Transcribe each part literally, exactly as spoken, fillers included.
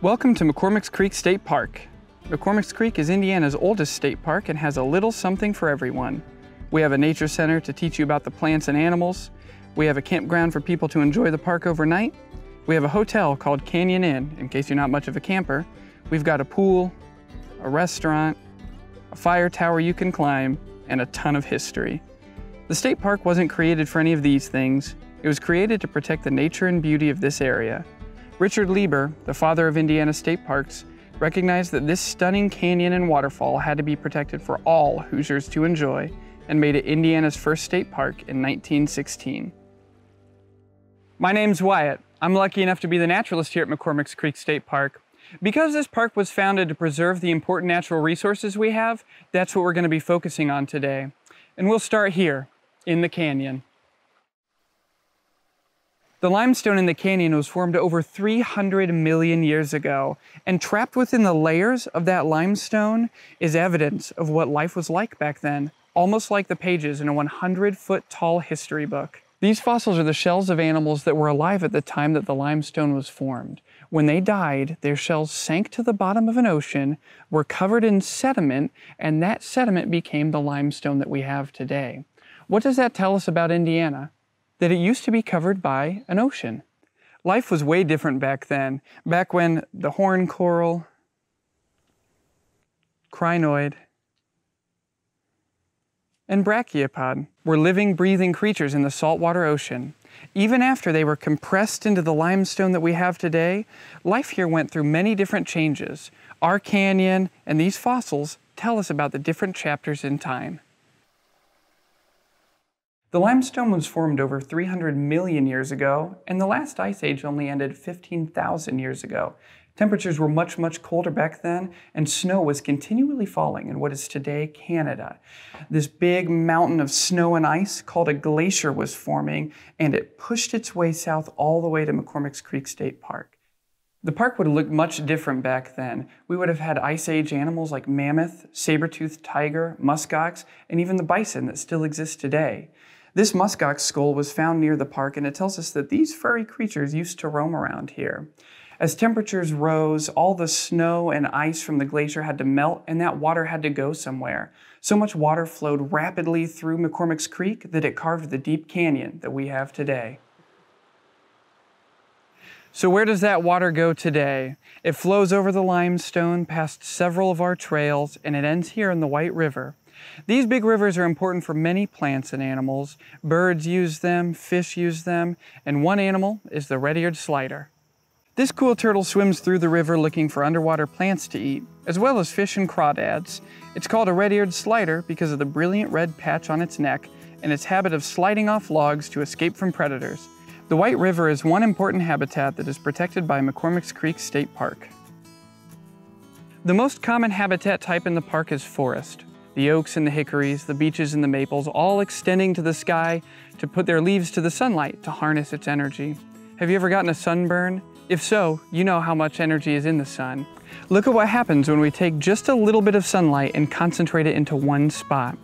Welcome to McCormick's Creek State Park. McCormick's Creek is Indiana's oldest state park and has a little something for everyone. We have a nature center to teach you about the plants and animals. We have a campground for people to enjoy the park overnight. We have a hotel called Canyon Inn, in case you're not much of a camper. We've got a pool, a restaurant, a fire tower you can climb, and a ton of history. The state park wasn't created for any of these things. It was created to protect the nature and beauty of this area. Richard Lieber, the father of Indiana state parks, recognized that this stunning canyon and waterfall had to be protected for all Hoosiers to enjoy and made it Indiana's first state park in nineteen sixteen. My name's Wyatt. I'm lucky enough to be the naturalist here at McCormick's Creek State Park. Because this park was founded to preserve the important natural resources we have, that's what we're going to be focusing on today. And we'll start here, in the canyon. The limestone in the canyon was formed over three hundred million years ago, and trapped within the layers of that limestone is evidence of what life was like back then, almost like the pages in a one hundred foot tall history book. These fossils are the shells of animals that were alive at the time that the limestone was formed. When they died, their shells sank to the bottom of an ocean, were covered in sediment, and that sediment became the limestone that we have today. What does that tell us about Indiana? That it used to be covered by an ocean. Life was way different back then, back when the horn coral, crinoid, and brachiopod were living, breathing creatures in the saltwater ocean. Even after they were compressed into the limestone that we have today, life here went through many different changes. Our canyon and these fossils tell us about the different chapters in time. The limestone was formed over three hundred million years ago, and the last ice age only ended fifteen thousand years ago. Temperatures were much, much colder back then, and snow was continually falling in what is today Canada. This big mountain of snow and ice called a glacier was forming, and it pushed its way south all the way to McCormick's Creek State Park. The park would have looked much different back then. We would have had ice age animals like mammoth, saber-toothed tiger, muskox, and even the bison that still exists today. This muskox skull was found near the park, and it tells us that these furry creatures used to roam around here. As temperatures rose, all the snow and ice from the glacier had to melt, and that water had to go somewhere. So much water flowed rapidly through McCormick's Creek that it carved the deep canyon that we have today. So where does that water go today? It flows over the limestone, past several of our trails, and it ends here in the White River. These big rivers are important for many plants and animals. Birds use them, fish use them, and one animal is the red-eared slider. This cool turtle swims through the river looking for underwater plants to eat, as well as fish and crawdads. It's called a red-eared slider because of the brilliant red patch on its neck and its habit of sliding off logs to escape from predators. The White River is one important habitat that is protected by McCormick's Creek State Park. The most common habitat type in the park is forest. The oaks and the hickories, the beeches and the maples, all extending to the sky to put their leaves to the sunlight to harness its energy. Have you ever gotten a sunburn? If so, you know how much energy is in the sun. Look at what happens when we take just a little bit of sunlight and concentrate it into one spot.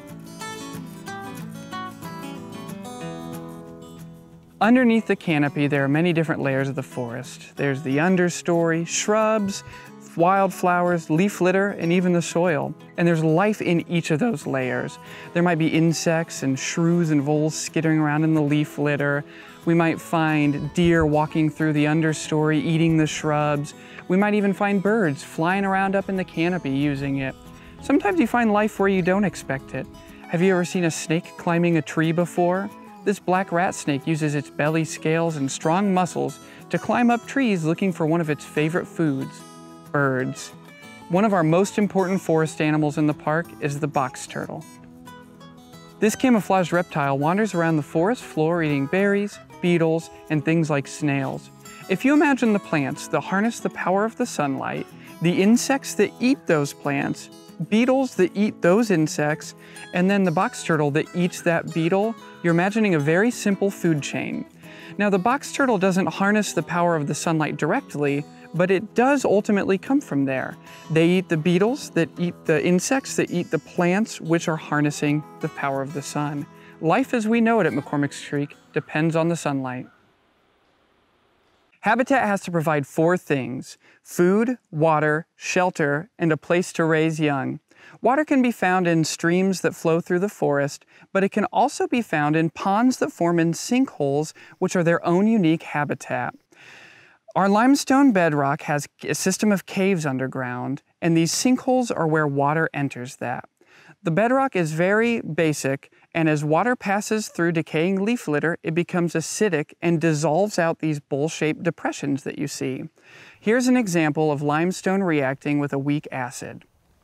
Underneath the canopy, there are many different layers of the forest. There's the understory, shrubs, wildflowers, leaf litter, and even the soil. And there's life in each of those layers. There might be insects and shrews and voles skittering around in the leaf litter. We might find deer walking through the understory, eating the shrubs. We might even find birds flying around up in the canopy using it. Sometimes you find life where you don't expect it. Have you ever seen a snake climbing a tree before? This black rat snake uses its belly scales and strong muscles to climb up trees looking for one of its favorite foods. Birds. One of our most important forest animals in the park is the box turtle. This camouflaged reptile wanders around the forest floor eating berries, beetles, and things like snails. If you imagine the plants that harness the power of the sunlight, the insects that eat those plants, beetles that eat those insects, and then the box turtle that eats that beetle, you're imagining a very simple food chain. Now, the box turtle doesn't harness the power of the sunlight directly, but it does ultimately come from there. They eat the beetles that eat the insects that eat the plants, which are harnessing the power of the sun. Life as we know it at McCormick's Creek depends on the sunlight. Habitat has to provide four things: food, water, shelter, and a place to raise young. Water can be found in streams that flow through the forest, but it can also be found in ponds that form in sinkholes, which are their own unique habitat. Our limestone bedrock has a system of caves underground, and these sinkholes are where water enters that. The bedrock is very basic, and as water passes through decaying leaf litter, it becomes acidic and dissolves out these bowl-shaped depressions that you see. Here's an example of limestone reacting with a weak acid.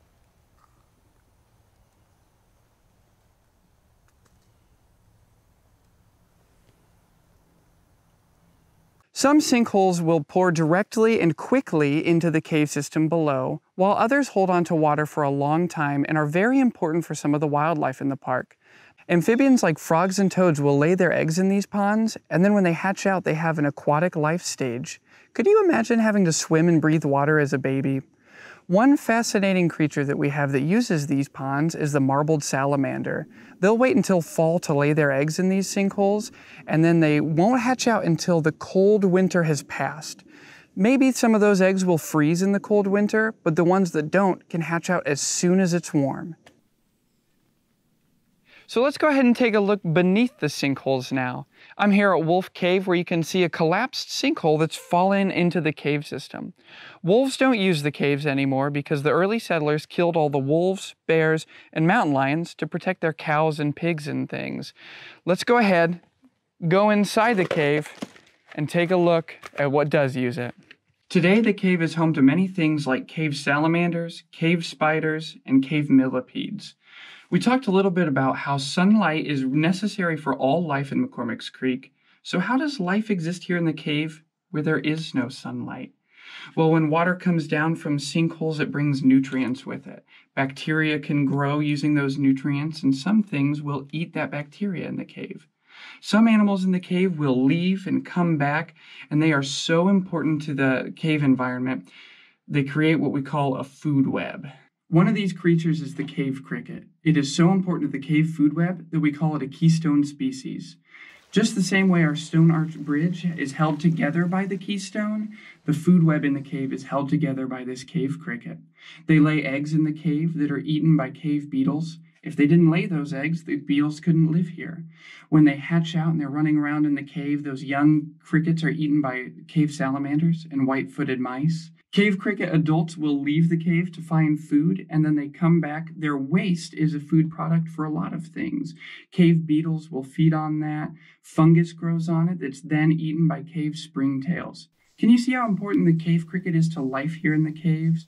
Some sinkholes will pour directly and quickly into the cave system below, while others hold on to water for a long time and are very important for some of the wildlife in the park. Amphibians like frogs and toads will lay their eggs in these ponds, and then when they hatch out, they have an aquatic life stage. Could you imagine having to swim and breathe water as a baby? One fascinating creature that we have that uses these ponds is the marbled salamander. They'll wait until fall to lay their eggs in these sinkholes, and then they won't hatch out until the cold winter has passed. Maybe some of those eggs will freeze in the cold winter, but the ones that don't can hatch out as soon as it's warm. So let's go ahead and take a look beneath the sinkholes now. I'm here at Wolf Cave, where you can see a collapsed sinkhole that's fallen into the cave system. Wolves don't use the caves anymore because the early settlers killed all the wolves, bears, and mountain lions to protect their cows and pigs and things. Let's go ahead, go inside the cave, and take a look at what does use it. Today, the cave is home to many things like cave salamanders, cave spiders, and cave millipedes. We talked a little bit about how sunlight is necessary for all life in McCormick's Creek. So how does life exist here in the cave where there is no sunlight? Well, when water comes down from sinkholes, it brings nutrients with it. Bacteria can grow using those nutrients, and some things will eat that bacteria in the cave. Some animals in the cave will leave and come back, and they are so important to the cave environment, they create what we call a food web. One of these creatures is the cave cricket. It is so important to the cave food web that we call it a keystone species. Just the same way our stone arch bridge is held together by the keystone, the food web in the cave is held together by this cave cricket. They lay eggs in the cave that are eaten by cave beetles. If they didn't lay those eggs, the beetles couldn't live here. When they hatch out and they're running around in the cave, those young crickets are eaten by cave salamanders and white-footed mice. Cave cricket adults will leave the cave to find food, and then they come back. Their waste is a food product for a lot of things. Cave beetles will feed on that. Fungus grows on it that's then eaten by cave springtails. Can you see how important the cave cricket is to life here in the caves?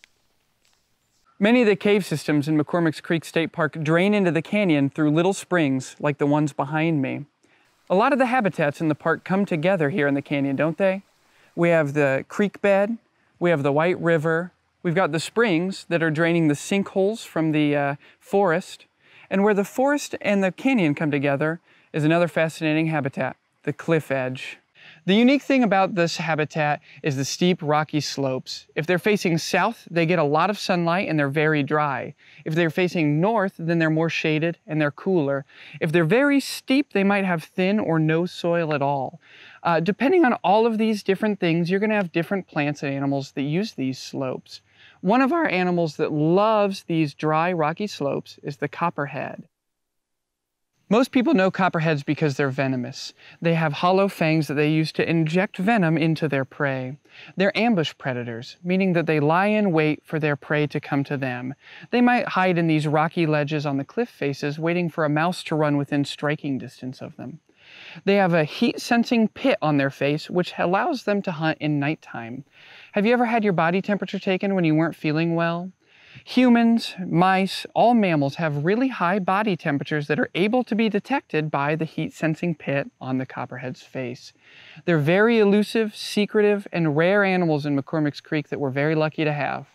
Many of the cave systems in McCormick's Creek State Park drain into the canyon through little springs like the ones behind me. A lot of the habitats in the park come together here in the canyon, don't they? We have the creek bed. We have the White River, we've got the springs that are draining the sinkholes from the uh, forest, and where the forest and the canyon come together is another fascinating habitat, the cliff edge. The unique thing about this habitat is the steep rocky slopes. If they're facing south, they get a lot of sunlight and they're very dry. If they're facing north, then they're more shaded and they're cooler. If they're very steep, they might have thin or no soil at all. Uh, depending on all of these different things, you're going to have different plants and animals that use these slopes. One of our animals that loves these dry, rocky slopes is the copperhead. Most people know copperheads because they're venomous. They have hollow fangs that they use to inject venom into their prey. They're ambush predators, meaning that they lie in wait for their prey to come to them. They might hide in these rocky ledges on the cliff faces, waiting for a mouse to run within striking distance of them. They have a heat-sensing pit on their face, which allows them to hunt in nighttime. Have you ever had your body temperature taken when you weren't feeling well? Humans, mice, all mammals have really high body temperatures that are able to be detected by the heat-sensing pit on the copperhead's face. They're very elusive, secretive, and rare animals in McCormick's Creek that we're very lucky to have.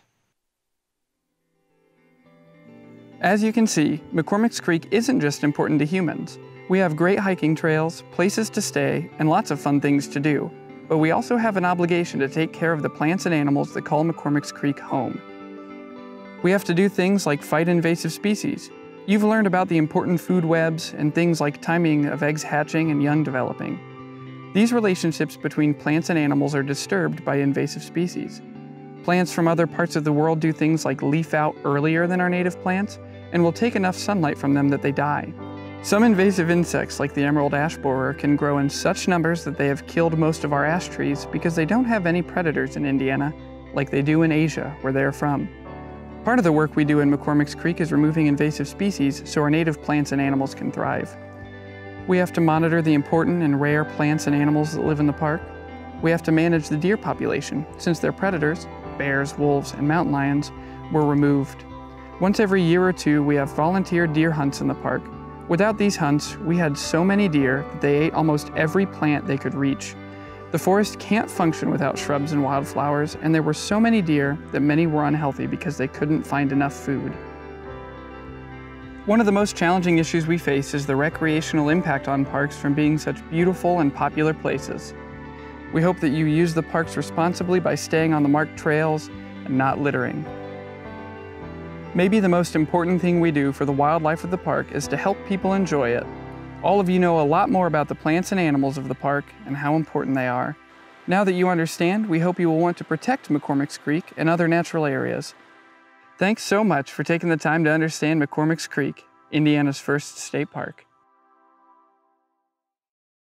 As you can see, McCormick's Creek isn't just important to humans. We have great hiking trails, places to stay, and lots of fun things to do. But we also have an obligation to take care of the plants and animals that call McCormick's Creek home. We have to do things like fight invasive species. You've learned about the important food webs and things like timing of eggs hatching and young developing. These relationships between plants and animals are disturbed by invasive species. Plants from other parts of the world do things like leaf out earlier than our native plants and will take enough sunlight from them that they die. Some invasive insects, like the emerald ash borer, can grow in such numbers that they have killed most of our ash trees because they don't have any predators in Indiana, like they do in Asia, where they're from. Part of the work we do in McCormick's Creek is removing invasive species so our native plants and animals can thrive. We have to monitor the important and rare plants and animals that live in the park. We have to manage the deer population, since their predators, bears, wolves, and mountain lions, were removed. Once every year or two, we have volunteer deer hunts in the park. Without these hunts, we had so many deer that they ate almost every plant they could reach. The forest can't function without shrubs and wildflowers, and there were so many deer that many were unhealthy because they couldn't find enough food. One of the most challenging issues we face is the recreational impact on parks from being such beautiful and popular places. We hope that you use the parks responsibly by staying on the marked trails and not littering. Maybe the most important thing we do for the wildlife of the park is to help people enjoy it. All of you know a lot more about the plants and animals of the park and how important they are. Now that you understand, we hope you will want to protect McCormick's Creek and other natural areas. Thanks so much for taking the time to understand McCormick's Creek, Indiana's first state park.